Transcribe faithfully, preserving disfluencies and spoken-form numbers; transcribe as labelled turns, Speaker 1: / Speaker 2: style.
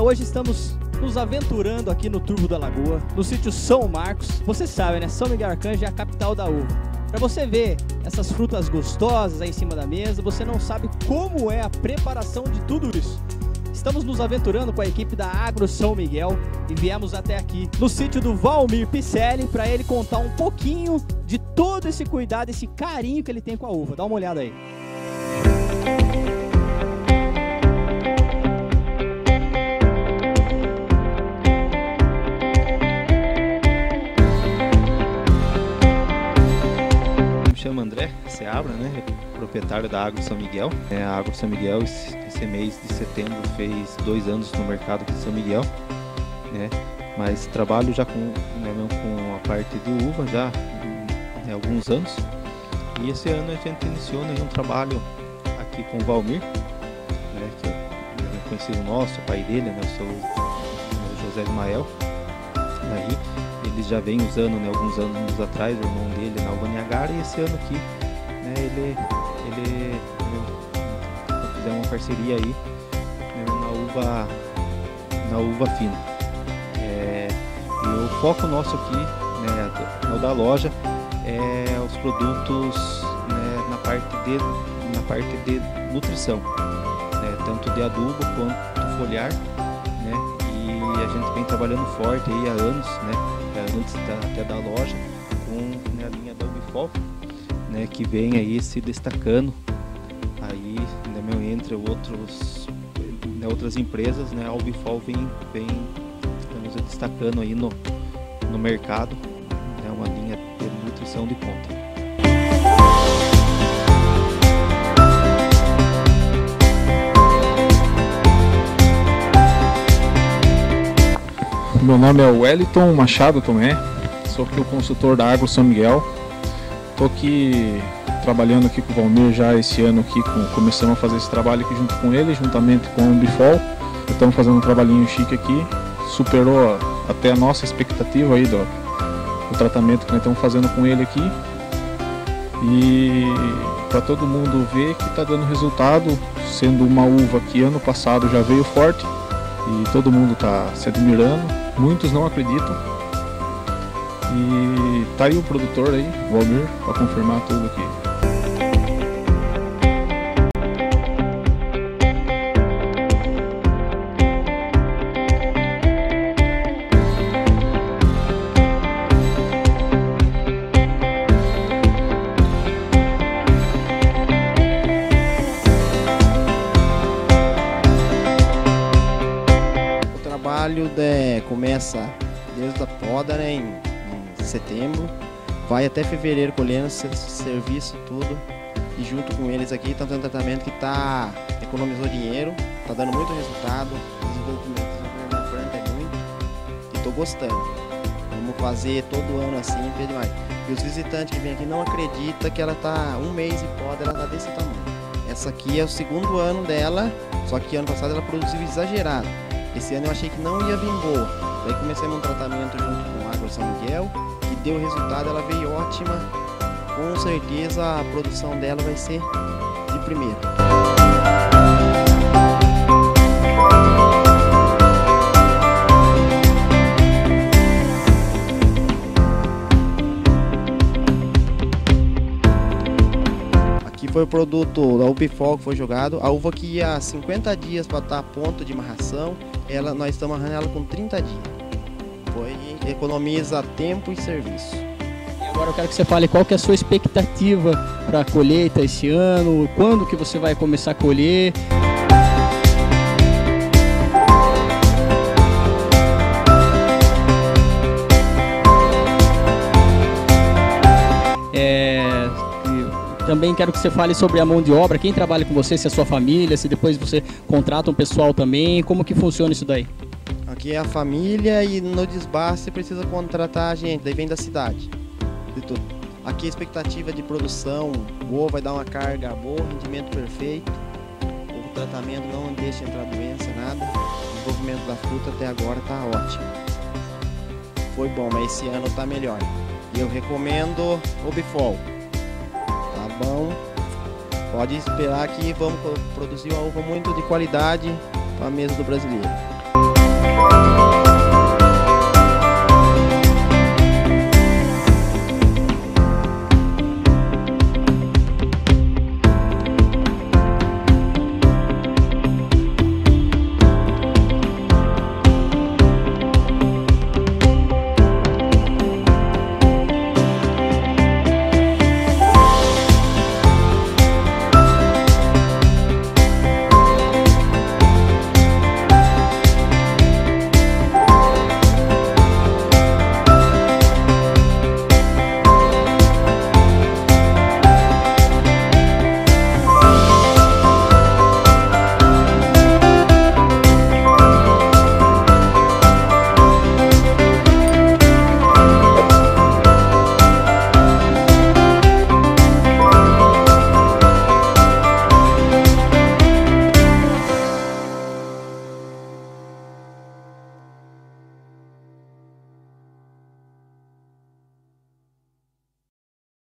Speaker 1: hoje estamos nos aventurando aqui no Turvo da Lagoa, no sítio São Marcos. Você sabe, né? São Miguel Arcanjo é a capital da uva. Para você ver essas frutas gostosas aí em cima da mesa, você não sabe como é a preparação de tudo isso. Estamos nos aventurando com a equipe da Agro São Miguel e viemos até aqui no sítio do Valmir Picelli para ele contar um pouquinho de todo esse cuidado, esse carinho que ele tem com a uva. Dá uma olhada aí.
Speaker 2: Me chamo André Seabra, né? Proprietário da Agro São Miguel. É, a Agro São Miguel esse, esse mês de setembro fez dois anos no mercado de São Miguel, né? Mas trabalho já com, né, com a parte de uva já há alguns anos. E esse ano a gente iniciou, né, um trabalho aqui com o Valmir, né, que é conhecido nosso, o pai dele, né, o seu o José Ismael. Aí, eles já vem usando, né, alguns anos atrás, o irmão dele na uva Niagara, e esse ano aqui, né, ele, ele né, fizeram uma parceria aí, né, na uva, na uva fina. É, e o foco nosso aqui, né, no da loja, é os produtos, né, na parte de, na parte de nutrição, né, tanto de adubo quanto foliar, né, e a gente vem trabalhando forte aí há anos, né, antes da, até da loja, com, né, a linha da Ubifol, né, que vem aí se destacando aí, né, meu, entre outros, né, outras empresas, né, a Ubifol vem, vem estamos destacando aí no, no mercado, né, uma linha de nutrição de ponta.
Speaker 3: Meu nome é Wellington Machado Tomé, sou aqui o consultor da Agro São Miguel. Estou aqui trabalhando aqui com o Valmir já esse ano aqui, com, começamos a fazer esse trabalho aqui junto com ele, juntamente com o Bifol. Estamos fazendo um trabalhinho chique aqui, superou até a nossa expectativa aí do, do tratamento que nós estamos fazendo com ele aqui. E para todo mundo ver que está dando resultado, sendo uma uva que ano passado já veio forte e todo mundo está se admirando. Muitos não acreditam. E tá aí o produtor aí, o Valmir, para confirmar tudo aqui.
Speaker 4: O trabalho de, começa desde a poda, né, em, em setembro, vai até fevereiro colhendo serviço, tudo, e junto com eles aqui estão fazendo um tratamento que tá, economizou dinheiro, tá dando muito resultado, o desenvolvimento da planta é muito, e estou gostando. Vamos fazer todo ano assim, demais. E os visitantes que vêm aqui não acreditam que ela tá um mês em poda, ela tá desse tamanho. Essa aqui é o segundo ano dela, só que ano passado ela produziu exagerado. Esse ano eu achei que não ia vir boa. Daí comecei um tratamento junto com a Agro São Miguel e deu resultado, ela veio ótima. Com certeza a produção dela vai ser de primeira. Aqui foi o produto da Ubifol que foi jogado. A uva que ia cinquenta dias para estar a ponto de marração, ela, nós estamos amarrando ela com trinta dias. Foi, economiza tempo e serviço.
Speaker 1: E agora eu quero que você fale qual que é a sua expectativa para a colheita esse ano, quando que você vai começar a colher. É, também quero que você fale sobre a mão de obra, quem trabalha com você, se é a sua família, se depois você contrata um pessoal também, como que funciona isso daí?
Speaker 4: Aqui é a família e no desbaste você precisa contratar a gente, daí vem da cidade. De tudo. Aqui a expectativa de produção boa, vai dar uma carga boa, rendimento perfeito. O tratamento não deixa entrar doença, nada. O desenvolvimento da fruta até agora está ótimo. Foi bom, mas esse ano está melhor. E eu recomendo o Bifol. Tá bom? Pode esperar que vamos produzir uma uva muito de qualidade para a mesa do brasileiro.
Speaker 1: Tchau.